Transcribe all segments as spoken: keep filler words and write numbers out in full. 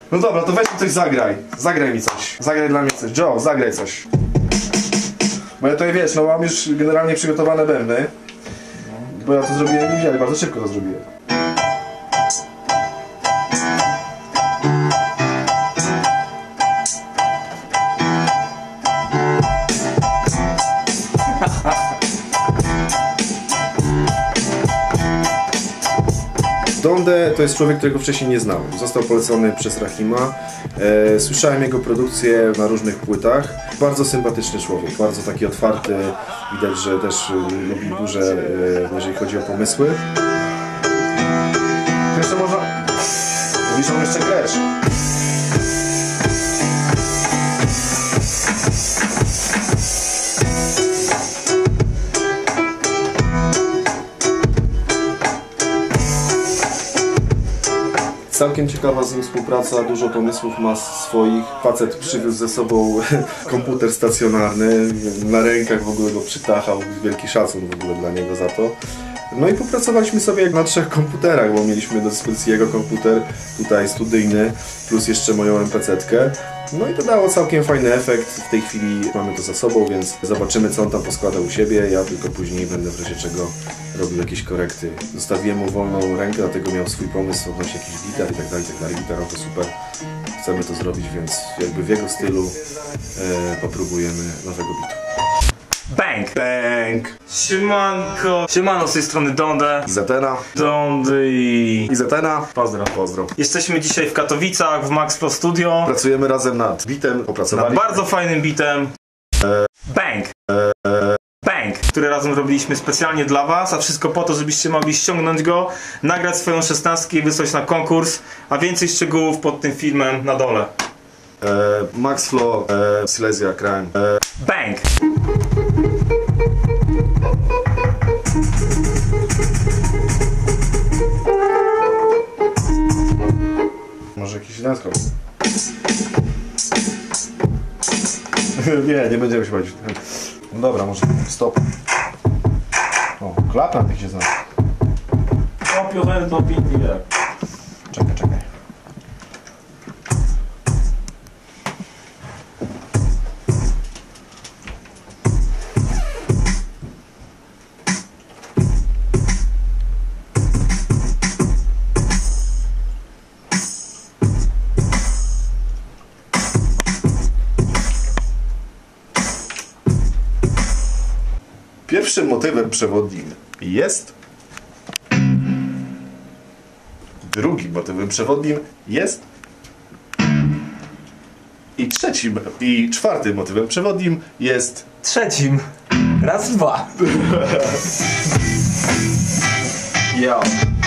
No dobra, to weź mi coś zagraj. Zagraj mi coś. Zagraj dla mnie coś. Joe, zagraj coś. Bo ja tutaj wiesz, no mam już generalnie przygotowane bębny. Bo ja to zrobiłem nie widziałem, bardzo szybko to zrobiłem. Donde to jest człowiek, którego wcześniej nie znałem. Został polecony przez Rahima. E, słyszałem jego produkcję na różnych płytach. Bardzo sympatyczny człowiek, bardzo taki otwarty. Widać, że też e, lubi duże, e, jeżeli chodzi o pomysły. Jeszcze można... Mówisz, on jeszcze grać. Całkiem ciekawa z nim współpraca, dużo pomysłów ma swoich. Facet przywiózł ze sobą komputer stacjonarny, na rękach w ogóle go przytachał, wielki szacun w ogóle dla niego za to. No i popracowaliśmy sobie jak na trzech komputerach, bo mieliśmy do dyspozycji jego komputer, tutaj studyjny, plus jeszcze moją em pe ce-tkę. No i to dało całkiem fajny efekt. W tej chwili mamy to za sobą, więc zobaczymy, co on tam poskładał u siebie. Ja tylko później będę w razie czego robił jakieś korekty. Zostawiłem mu wolną rękę, dlatego miał swój pomysł odnośnie jakichś gitar i tak dalej, i tak dalej. Gitarowo super. Chcemy to zrobić, więc jakby w jego stylu e, popróbujemy nowego bitu. Bang! Bang! Siemanko! Siemano z tej strony Donde. Zetena. Donde i... I Zetena. Pozdro. Pozdro. Jesteśmy dzisiaj w Katowicach, w Max Flow Studio. Pracujemy razem nad bitem, Nad opracowaliśmy. bardzo fajnym bitem. Bang! Bang! Który razem robiliśmy specjalnie dla was, a wszystko po to, żebyście mogli ściągnąć go, nagrać swoją szesnastkę i wysłać na konkurs, a więcej szczegółów pod tym filmem na dole. E, Max Flow, e, Silesia Crime. E, Bang! Może jakiś dance Nie, nie będziemy się bawić. No dobra, może stop. O, klapa mi się zna. Stop your hand up in the air. Czekaj, czekaj. Pierwszym motywem przewodnim jest... Drugim motywem przewodnim jest... I trzecim i czwartym motywem przewodnim jest... Trzecim. Raz, dwa. Yo.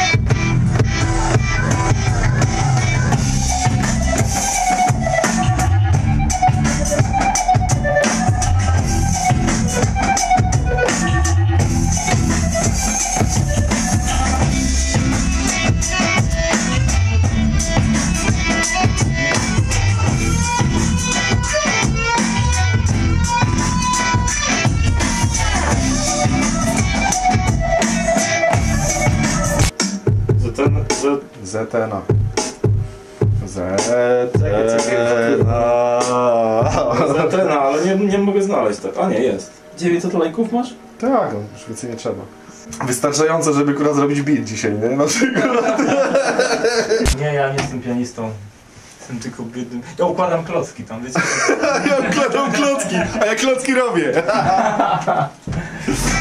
Zetena. Zetena. Zetena, ale nie, nie mogę znaleźć tak. A nie, jest. dziewięćset lajków masz? Tak, no, już więcej nie trzeba. Wystarczająco, żeby kurwa zrobić beat dzisiaj, nie? Na przykład. Nie, ja nie jestem pianistą. Jestem tylko biednym. Ja układam klocki tam, wiecie? Ja układam klocki, a ja klocki robię.